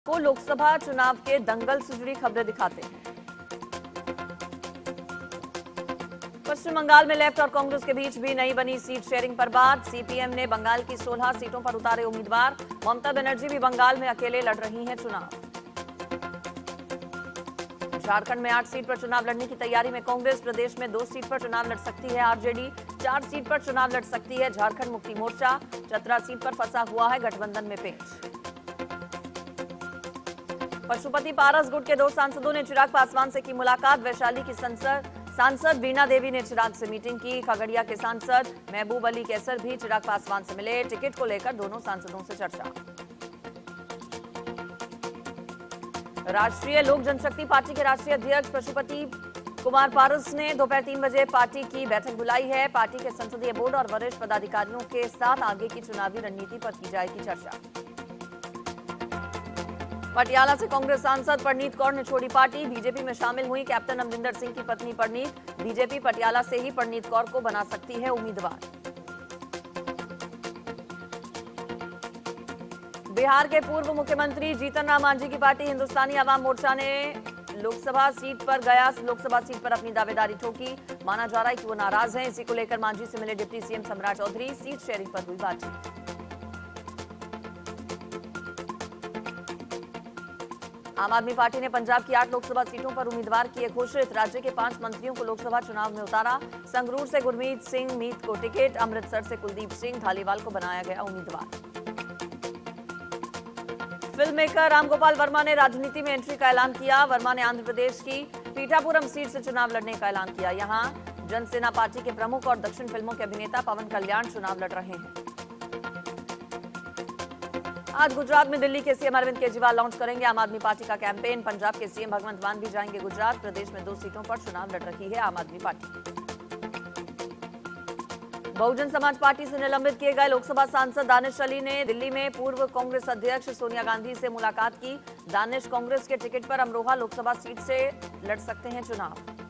को लोकसभा चुनाव के दंगल से जुड़ी खबरें दिखाते हैं। पश्चिम बंगाल में लेफ्ट और कांग्रेस के बीच भी नहीं बनी सीट शेयरिंग पर बात। सीपीएम ने बंगाल की 16 सीटों पर उतारे उम्मीदवार। ममता बनर्जी भी बंगाल में अकेले लड़ रही हैं चुनाव। झारखंड में 8 सीट पर चुनाव लड़ने की तैयारी में कांग्रेस। प्रदेश में 2 सीट पर चुनाव लड़ सकती है आरजेडी। 4 सीट पर चुनाव लड़ सकती है झारखंड मुक्ति मोर्चा। चतरा सीट पर फंसा हुआ है गठबंधन में पेच। पशुपति पारस गुट के 2 सांसदों ने चिराग पासवान से की मुलाकात। वैशाली की सांसद वीणा देवी ने चिराग से मीटिंग की। खगड़िया के सांसद महबूब अली कैसर भी चिराग पासवान से मिले। टिकट को लेकर दोनों सांसदों से चर्चा। राष्ट्रीय लोक जनशक्ति पार्टी के राष्ट्रीय अध्यक्ष पशुपति कुमार पारस ने दोपहर 3 बजे पार्टी की बैठक बुलाई है। पार्टी के संसदीय बोर्ड और वरिष्ठ पदाधिकारियों के साथ आगे की चुनावी रणनीति पर की जाएगी चर्चा। पटियाला से कांग्रेस सांसद परनीत कौर ने छोड़ी पार्टी। बीजेपी में शामिल हुई कैप्टन अमरिंदर सिंह की पत्नी परनीत। बीजेपी पटियाला से ही परनीत कौर को बना सकती है उम्मीदवार। बिहार के पूर्व मुख्यमंत्री जीतन राम मांझी की पार्टी हिंदुस्तानी अवाम मोर्चा ने लोकसभा सीट पर अपनी दावेदारी ठोकी। माना जा रहा है कि वो नाराज हैं। इसी को लेकर मांझी से मिले डिप्टी सीएम सम्राट चौधरी। सीट शेयरिंग पर हुई बातचीत। आम आदमी पार्टी ने पंजाब की 8 लोकसभा सीटों पर उम्मीदवार किए घोषित। राज्य के 5 मंत्रियों को लोकसभा चुनाव में उतारा। संगरूर से गुरमीत सिंह मीत को टिकट। अमृतसर से कुलदीप सिंह धालीवाल को बनाया गया उम्मीदवार। फिल्म मेकर रामगोपाल वर्मा ने राजनीति में एंट्री का ऐलान किया। वर्मा ने आंध्र प्रदेश की पीठापुरम सीट से चुनाव लड़ने का ऐलान किया। यहां जनसेना पार्टी के प्रमुख और दक्षिण फिल्मों के अभिनेता पवन कल्याण चुनाव लड़ रहे हैं। आज गुजरात में दिल्ली के सीएम अरविंद केजरीवाल लॉन्च करेंगे आम आदमी पार्टी का कैंपेन। पंजाब के सीएम भगवंत मान भी जाएंगे गुजरात। प्रदेश में 2 सीटों पर चुनाव लड़ रही है आम आदमी पार्टी। बहुजन समाज पार्टी से निलंबित किए गए लोकसभा सांसद दानिश अली ने दिल्ली में पूर्व कांग्रेस अध्यक्ष सोनिया गांधी से मुलाकात की। दानिश कांग्रेस के टिकट पर अमरोहा लोकसभा सीट से लड़ सकते हैं चुनाव।